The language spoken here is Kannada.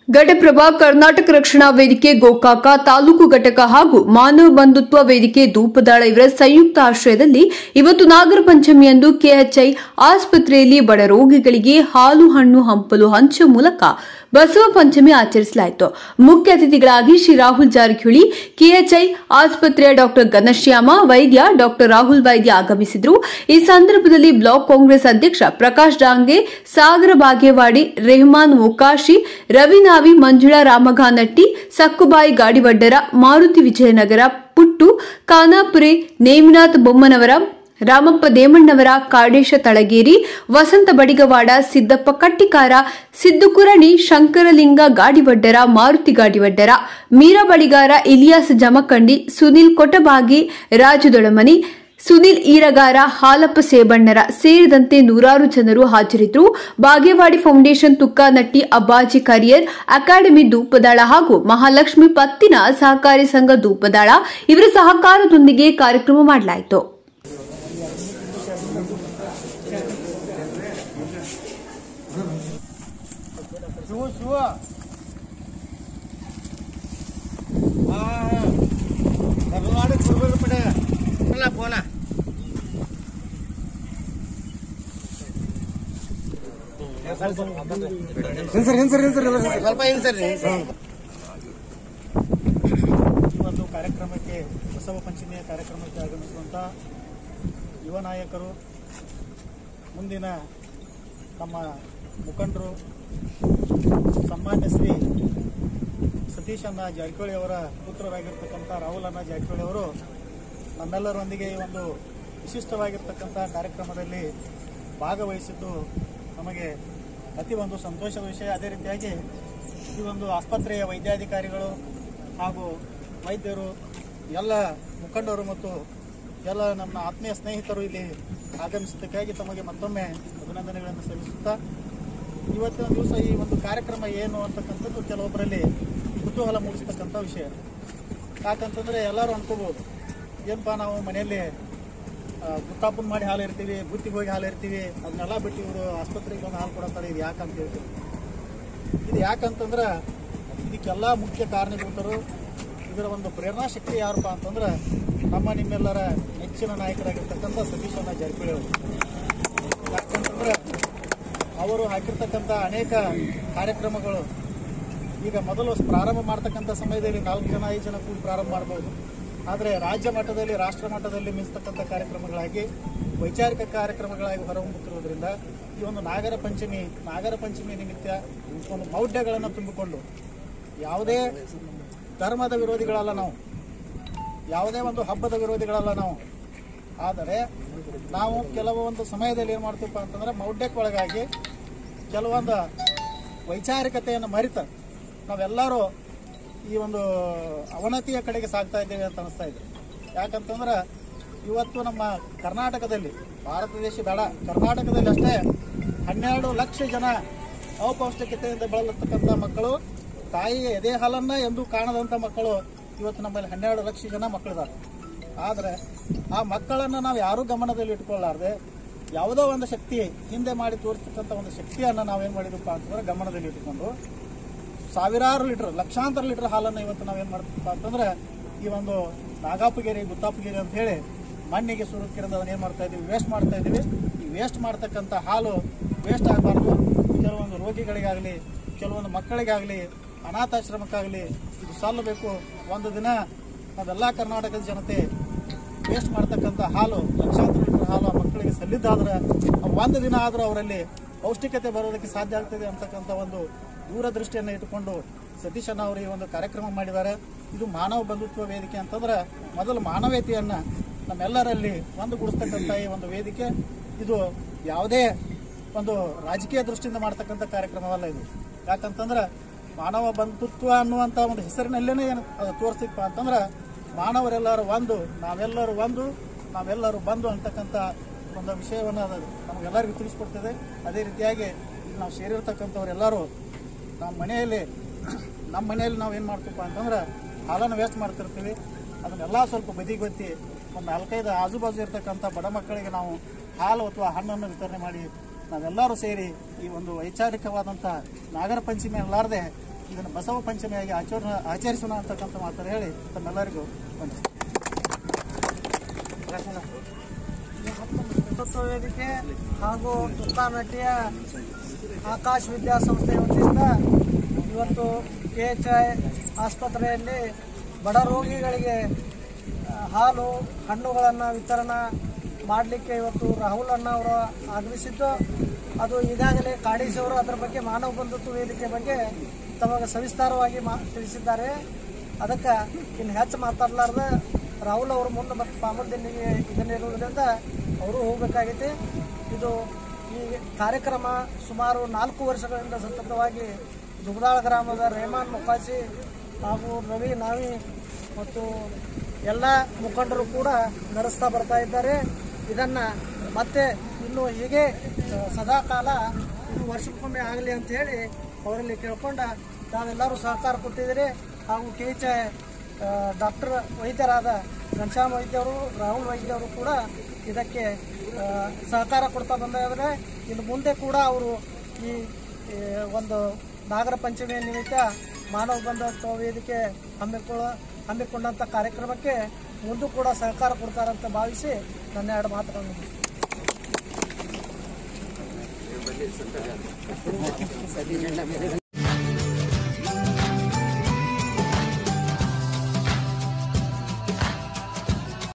ಘಟಪ್ರಭಾ ಕರ್ನಾಟಕ ರಕ್ಷಣಾ ವೇದಿಕೆ ಗೋಕಾಕ ತಾಲೂಕು ಘಟಕ ಹಾಗೂ ಮಾನವ ಬಂಧುತ್ವ ವೇದಿಕೆ ಧೂಪದಾಳ ಇವರ ಸಂಯುಕ್ತ ಆಶ್ರಯದಲ್ಲಿ ಇವತ್ತು ನಾಗರ ಪಂಚಮಿಯಂದು ಕೆಎಚ್ಐ ಆಸ್ಪತ್ರೆಯಲ್ಲಿ ಬಡ ರೋಗಿಗಳಿಗೆ ಹಾಲು ಹಣ್ಣು ಹಂಪಲು ಹಂಚುವ ಮೂಲಕ ಬಸವ ಪಂಚಮಿ ಆಚರಿಸಲಾಯಿತು. ಮುಖ್ಯ ಅತಿಥಿಗಳಾಗಿ ಶ್ರೀ ರಾಹುಲ್ ಜಾರಕಿಹೊಳಿ, ಕೆಎಚ್ಐ ಆಸ್ಪತ್ರೆಯ ಡಾ ಘನಶ್ಯಾಮ ವೈದ್ಯ, ಡಾ ರಾಹುಲ್ ವೈದ್ಯ ಆಗಮಿಸಿದರು. ಈ ಸಂದರ್ಭದಲ್ಲಿ ಬ್ಲಾಕ್ ಕಾಂಗ್ರೆಸ್ ಅಧ್ಯಕ್ಷ ಪ್ರಕಾಶ್ ಡಾಂಗೆ, ಸಾಗರ ಬಾಗೇವಾಡಿ, ರೆಹಮಾನ್ ಮೊಕಾಶಿ, ರವಿನಾವಿ, ಮಂಜುಳಾ ರಾಮಘಾನಟ್ಟಿ, ಸಕ್ಕುಬಾಯಿ ಗಾಡಿವಡ್ಡರ, ಮಾರುತಿ ವಿಜಯನಗರ, ಪುಟ್ಟು ಖಾನಾಪುರೆ, ನೇಮಿನಾಥ್ ಬೊಮ್ಮನವರ, ರಾಮಪ್ಪ ದೇಮಣ್ಣವರ, ಕಾಡೇಶ ತಳಗೇರಿ, ವಸಂತ ಬಡಿಗವಾಡ, ಸಿದ್ದಪ್ಪ ಕಟ್ಟಿಕಾರ, ಸಿದ್ದುಕುರಣಿ, ಶಂಕರಲಿಂಗ ಗಾಡಿವಡ್ಡರ, ಮಾರುತಿ ಗಾಡಿವಡ್ಡರ, ಮೀರಾ ಬಳಿಗಾರ, ಇಲಿಯಾಸ್ ಜಮಖಂಡಿ, ಸುನಿಲ್ ಕೊಟಬಾಗಿ, ರಾಜು ದೊಳಮನಿ, ಸುನಿಲ್ ಈರಗಾರ, ಹಾಲಪ್ಪ ಸೇಬಣ್ಣರ ಸೇರಿದಂತೆ ನೂರಾರು ಜನರು ಹಾಜರಿದ್ದರು. Bagewadi foundation, Tukkanatti, Abbaji career academy Dhupdal ಹಾಗೂ ಮಹಾಲಕ್ಷ್ಮಿ ಪತ್ತಿನ ಸಹಕಾರಿ ಸಂಘ ಧೂಪದಾಳ ಇವರ ಸಹಕಾರದೊಂದಿಗೆ ಕಾರ್ಯಕ್ರಮ ಮಾಡಲಾಯಿತು. ಒಂದು ಕಾರ್ಯಕ್ರಮಕ್ಕೆ ಬಸವ ಪಂಚಮಿಯ ಕಾರ್ಯಕ್ರಮಕ್ಕೆ ಆಗಮಿಸುವಂತ ಯುವ ನಾಯಕರು, ಮುಂದಿನ ನಮ್ಮ ಮುಖಂಡರು, ಸನ್ಮಾನ್ಯ ಶ್ರೀ ಸತೀಶ್ ಅಣ್ಣ ಜಾರಕಿಹೊಳಿ ಅವರ ಪುತ್ರರಾಗಿರ್ತಕ್ಕಂಥ ರಾಹುಲ್ ಅಣ್ಣ ಜಾರಕಿಹೊಳಿ ಅವರು ನಮ್ಮೆಲ್ಲರೊಂದಿಗೆ ಈ ಒಂದು ವಿಶಿಷ್ಟವಾಗಿರ್ತಕ್ಕಂಥ ಕಾರ್ಯಕ್ರಮದಲ್ಲಿ ಭಾಗವಹಿಸಿದ್ದು ನಮಗೆ ಅತಿ ಒಂದು ಸಂತೋಷದ ವಿಷಯ. ಅದೇ ರೀತಿಯಾಗಿ ಈ ಒಂದು ಆಸ್ಪತ್ರೆಯ ವೈದ್ಯಾಧಿಕಾರಿಗಳು ಹಾಗೂ ವೈದ್ಯರು, ಎಲ್ಲ ಮುಖಂಡರು ಮತ್ತು ಎಲ್ಲ ನಮ್ಮ ಆತ್ಮೀಯ ಸ್ನೇಹಿತರು ಇಲ್ಲಿ ಆಗಮಿಸಿದ್ದಕ್ಕಾಗಿ ತಮಗೆ ಮತ್ತೊಮ್ಮೆ ಅಭಿನಂದನೆಗಳನ್ನು ಸಲ್ಲಿಸುತ್ತಾ, ಇವತ್ತಿನ ದಿವಸ ಈ ಒಂದು ಕಾರ್ಯಕ್ರಮ ಏನು ಅಂತಕ್ಕಂಥದ್ದು ಕೆಲವೊಬ್ಬರಲ್ಲಿ ಕುತೂಹಲ ಮೂಡಿಸ್ತಕ್ಕಂಥ ವಿಷಯ. ಯಾಕಂತಂದರೆ ಎಲ್ಲರೂ ಅನ್ಕೋಬೋದು, ಏನಪ್ಪ ನಾವು ಮನೆಯಲ್ಲಿ ಗುತ್ತಾಪನ ಮಾಡಿ ಹಾಲು ಇರ್ತೀವಿ, ಗುತ್ತಿಗೆ ಹೋಗಿ ಹಾಲು ಇರ್ತೀವಿ, ಅದನ್ನೆಲ್ಲ ಬಿಟ್ಟು ಇವರು ಆಸ್ಪತ್ರೆಗೆ ಬಂದು ಹಾಲು ಕೊಡತ್ತಾರೆ, ಇದು ಯಾಕಂತ ಹೇಳ್ತೀವಿ. ಇದು ಯಾಕಂತಂದ್ರೆ ಇದಕ್ಕೆಲ್ಲ ಮುಖ್ಯ ಕಾರಣೀಭೂತರು, ಇದರ ಒಂದು ಪ್ರೇರಣಾ ಶಕ್ತಿ ಯಾರಪ್ಪ ಅಂತಂದ್ರೆ ನಮ್ಮ ನಿಮ್ಮೆಲ್ಲರ ನೆಚ್ಚಿನ ನಾಯಕರಾಗಿರ್ತಕ್ಕಂಥ ಸತೀಶ್ ಅಣ್ಣ ಜಾರಕಿಹೊಳಿ ಅವರು. ಯಾಕಂತಂದ್ರೆ ಅವರು ಹಾಕಿರ್ತಕ್ಕಂಥ ಅನೇಕ ಕಾರ್ಯಕ್ರಮಗಳು ಈಗ ಮೊದಲು ಪ್ರಾರಂಭ ಮಾಡ್ತಕ್ಕಂಥ ಸಮಯದಲ್ಲಿ 4 ಜನ 5 ಜನ ಕೂಡಿ ಪ್ರಾರಂಭ ಮಾಡ್ಬೋದು. ಆದರೆ ರಾಜ್ಯ ಮಟ್ಟದಲ್ಲಿ, ರಾಷ್ಟ್ರ ಮಟ್ಟದಲ್ಲಿ ಮಿಂಚತಕ್ಕಂಥ ಕಾರ್ಯಕ್ರಮಗಳಾಗಿ, ವೈಚಾರಿಕ ಕಾರ್ಯಕ್ರಮಗಳಾಗಿ ಹೊರಹೊಮ್ಮುತ್ತಿರುವುದರಿಂದ ಈ ಒಂದು ನಾಗರ ಪಂಚಮಿ ನಿಮಿತ್ತ ಒಂದು ಮೌಢ್ಯಗಳನ್ನು ತುಂಬಿಕೊಂಡು, ಯಾವುದೇ ಧರ್ಮದ ವಿರೋಧಿಗಳಲ್ಲ ನಾವು, ಯಾವುದೇ ಒಂದು ಹಬ್ಬದ ವಿರೋಧಿಗಳಲ್ಲ ನಾವು. ಆದರೆ ನಾವು ಕೆಲವೊಂದು ಸಮಯದಲ್ಲಿ ಏನು ಮಾಡ್ತೀವಪ್ಪ ಅಂತಂದ್ರೆ ಮೌಢ್ಯಕ್ಕೊಳಗಾಗಿ ಕೆಲವೊಂದು ವೈಚಾರಿಕತೆಯನ್ನು ಮರಿತ ನಾವೆಲ್ಲರೂ ಈ ಒಂದು ಅವನತಿಯ ಕಡೆಗೆ ಸಾಗ್ತಾ ಇದ್ದೇವೆ ಅಂತ ಅನಿಸ್ತಾ ಇದೆ. ಯಾಕಂತಂದ್ರೆ ಇವತ್ತು ನಮ್ಮ ಕರ್ನಾಟಕದಲ್ಲಿ, ಭಾರತ ದೇಶ ಬೇಡ, ಕರ್ನಾಟಕದಲ್ಲಿ ಅಷ್ಟೇ 12 ಲಕ್ಷ ಜನ ಅಪೌಷ್ಟಿಕತೆಯಿಂದ ಬಳಲತಕ್ಕಂಥ ಮಕ್ಕಳು, ತಾಯಿಯ ಎದೆ ಹಾಲನ್ನ ಎಂದೂ ಕಾಣದಂಥ ಮಕ್ಕಳು ಇವತ್ತು ನಮ್ಮಲ್ಲಿ 12 ಲಕ್ಷ ಜನ ಮಕ್ಕಳಿದ್ದಾರೆ. ಆದರೆ ಆ ಮಕ್ಕಳನ್ನು ನಾವು ಯಾರೂ ಗಮನದಲ್ಲಿ ಇಟ್ಕೊಳ್ಳಾರ್ದೆ ಯಾವುದೋ ಒಂದು ಶಕ್ತಿ ಹಿಂದೆ ಮಾಡಿ ತೋರಿಸ್ತಕ್ಕಂಥ ಒಂದು ಶಕ್ತಿಯನ್ನು ನಾವೇನು ಮಾಡಿದಪ್ಪ ಅಂತಂದ್ರೆ ಗಮನದಲ್ಲಿ ಇಟ್ಟುಕೊಂಡು ಸಾವಿರಾರು ಲೀಟರ್, ಲಕ್ಷಾಂತರ ಲೀಟರ್ ಹಾಲನ್ನು ಇವತ್ತು ನಾವೇನು ಮಾಡ್ತೀವಪ್ಪ ಅಂತಂದ್ರೆ ಈ ಒಂದು ನಾಗಾಪುಗೇರಿ, ಗುತ್ತಾಪುಗೇರಿ ಅಂತ ಹೇಳಿ ಮಣ್ಣಿಗೆ ಸುರುಕಿರಿಂದ ಅದನ್ನ ಏನು ಮಾಡ್ತಾ ಇದ್ದೀವಿ, ವೇಸ್ಟ್ ಮಾಡ್ತಾ ಇದ್ದೀವಿ. ಈ ವೇಸ್ಟ್ ಮಾಡ್ತಕ್ಕಂಥ ಹಾಲು ವೇಸ್ಟ್ ಆಗಬಾರ್ದು. ಕೆಲವೊಂದು ರೋಗಿಗಳಿಗಾಗಲಿ, ಕೆಲವೊಂದು ಮಕ್ಕಳಿಗಾಗಲಿ, ಅನಾಥಾಶ್ರಮಕ್ಕಾಗಲಿ ಇದು ಸಲ್ಲಬೇಕು. ಒಂದು ದಿನ ನಾವೆಲ್ಲ ಕರ್ನಾಟಕದ ಜನತೆ ವೇಸ್ಟ್ ಮಾಡ್ತಕ್ಕಂಥ ಹಾಲು, ಲಕ್ಷಾಂತರ ಲೀಟರ್ ಹಾಲು ಆ ಮಕ್ಕಳಿಗೆ ಸಲ್ಲಿದ್ದಾದ್ರೆ ಒಂದು ದಿನ ಆದರೂ ಅವರಲ್ಲಿ ಪೌಷ್ಟಿಕತೆ ಬರೋದಕ್ಕೆ ಸಾಧ್ಯ ಆಗ್ತದೆ ಅಂತಕ್ಕಂಥ ಒಂದು ದೂರದೃಷ್ಟಿಯನ್ನು ಇಟ್ಟುಕೊಂಡು ಸತೀಶ್ ಅಣ್ಣ ಅವರು ಈ ಒಂದು ಕಾರ್ಯಕ್ರಮ ಮಾಡಿದ್ದಾರೆ. ಇದು ಮಾನವ ಬಂಧುತ್ವ ವೇದಿಕೆ ಅಂತಂದ್ರೆ ಮೊದಲು ಮಾನವೀಯತೆಯನ್ನು ನಮ್ಮೆಲ್ಲರಲ್ಲಿ ಒಂದುಗೂಡಿಸ್ತಕ್ಕಂಥ ಈ ಒಂದು ವೇದಿಕೆ. ಇದು ಯಾವುದೇ ಒಂದು ರಾಜಕೀಯ ದೃಷ್ಟಿಯಿಂದ ಮಾಡ್ತಕ್ಕಂಥ ಕಾರ್ಯಕ್ರಮವಲ್ಲ ಇದು. ಯಾಕಂತಂದ್ರೆ ಮಾನವ ಬಂಧುತ್ವ ಅನ್ನುವಂಥ ಒಂದು ಹೆಸರಿನಲ್ಲೇ ಏನು ಅದು ತೋರಿಸ್ತಿಪ್ಪ ಅಂತಂದ್ರೆ ಮಾನವರೆಲ್ಲರೂ ಒಂದು, ನಾವೆಲ್ಲರೂ ಬಂದು ಅಂತಕ್ಕಂಥ ಒಂದು ವಿಷಯವನ್ನು ಅದು ನಮಗೆಲ್ಲರಿಗೂ ತಿಳಿಸ್ಕೊಡ್ತದೆ. ಅದೇ ರೀತಿಯಾಗಿ ನಾವು ಸೇರಿರ್ತಕ್ಕಂಥವರೆಲ್ಲರೂ ನಮ್ಮ ಮನೆಯಲ್ಲಿ ನಾವು ಏನು ಮಾಡ್ತೀವಪ್ಪ ಅಂತಂದ್ರೆ ಹಾಲನ್ನು ವೇಸ್ಟ್ ಮಾಡ್ತಿರ್ತೀವಿ. ಅದನ್ನೆಲ್ಲ ಸ್ವಲ್ಪ ಬದಿಗೊತ್ತಿ ಒಂದು 4-5 ಆಜುಬಾಜು ಇರ್ತಕ್ಕಂಥ ಬಡ ಮಕ್ಕಳಿಗೆ ನಾವು ಹಾಲು ಅಥವಾ ಹಣ್ಣನ್ನು ವಿತರಣೆ ಮಾಡಿ ನಾವೆಲ್ಲರೂ ಸೇರಿ ಈ ಒಂದು ವೈಚಾರಿಕವಾದಂಥ ನಾಗರ ಪಂಚಮಿ ಅಲ್ಲಾರದೆ ಇದನ್ನು ಬಸವ ಪಂಚಮಿಯಾಗಿ ಆಚರಿಸೋಣ ಅಂತಕ್ಕಂಥ ಮಾತನ್ನು ಹೇಳಿ ತಮ್ಮೆಲ್ಲರಿಗೂ ವಂದಿಸ್ತೀನಿ. ನೇತೃತ್ವ ವೇದಿಕೆ ಹಾಗೂ ತುರ್ಕಾನಹಟ್ಟಿಯ ಆಕಾಶ್ ವಿದ್ಯಾಸಂಸ್ಥೆ ವತಿಯಿಂದ ಇವತ್ತು KHI ಆಸ್ಪತ್ರೆಯಲ್ಲಿ ಬಡ ರೋಗಿಗಳಿಗೆ ಹಾಲು ಹಣ್ಣುಗಳನ್ನು ವಿತರಣೆ ಮಾಡಲಿಕ್ಕೆ ಇವತ್ತು ರಾಹುಲ್ ಅಣ್ಣ ಅವರು ಆಗಮಿಸಿದ್ದು, ಅದು ಈಗಾಗಲೇ ಕಾಡೀಸ್ ಅವರು ಅದರ ಬಗ್ಗೆ ಮಾನವ ಬಂಧುತ್ವ ವೇದಿಕೆ ಬಗ್ಗೆ ತಮಗೆ ಸವಿಸ್ತಾರವಾಗಿ ತಿಳಿಸಿದ್ದಾರೆ. ಅದಕ್ಕೆ ಇನ್ನು ಹೆಚ್ಚು ಮಾತಾಡಲಾರ್ದ ರಾಹುಲ್ ಅವರು ಮುಂದೆ ಮತ್ತು ಪಾಮುದ್ದಿನಿಗೆ ಇದನ್ನಿರುವುದರಿಂದ ಅವರು ಹೋಗಬೇಕಾಗೈತಿ. ಇದು ಈ ಕಾರ್ಯಕ್ರಮ ಸುಮಾರು 4 ವರ್ಷಗಳಿಂದ ಸತತವಾಗಿ ದುಗ್ದಾಳ ಗ್ರಾಮದ ರೆಹಮಾನ್ ಮುಖಾಸಿ ಹಾಗೂ ರವಿ ನಾವಿ ಮತ್ತು ಎಲ್ಲ ಮುಖಂಡರು ಕೂಡ ನಡೆಸ್ತಾ ಬರ್ತಾ ಇದ್ದಾರೆ. ಇದನ್ನು ಮತ್ತೆ ಇನ್ನು ಹೀಗೆ ಸದಾಕಾಲ ಇದು ವರ್ಷಕ್ಕೊಮ್ಮೆ ಆಗಲಿ ಅಂತ ಹೇಳಿ ಅವರಲ್ಲಿ ಕೇಳ್ಕೊಂಡ ತಾವೆಲ್ಲರೂ ಸಹಕಾರ ಕೊಟ್ಟಿದ್ದೀರಿ. ಹಾಗೂ KHI ಡಾಕ್ಟರ್ ವೈದ್ಯರಾದ ಘನಶ್ಯಾಮ್ ವೈದ್ಯರು, ರಾಹುಲ್ ವೈದ್ಯರು ಕೂಡ ಇದಕ್ಕೆ ಸಹಕಾರ ಕೊಡ್ತಾ ಬಂದಿದ್ದಾರೆ. ಇನ್ನು ಮುಂದೆ ಕೂಡ ಅವರು ಈ ಒಂದು ನಾಗರ ಪಂಚಮಿಯ ನಿಮಿತ್ತ ಮಾನವ ಬಂಧುತ್ವ ವೇದಿಕೆ ಹಮ್ಮಿಕೊಂಡಂಥ ಕಾರ್ಯಕ್ರಮಕ್ಕೆ ಮುಂದೂ ಕೂಡ ಸಹಕಾರ ಕೊಡ್ತಾರಂತ ಭಾವಿಸಿ ನನ್ನ 2 ಮಾತುಗಳನ್ನು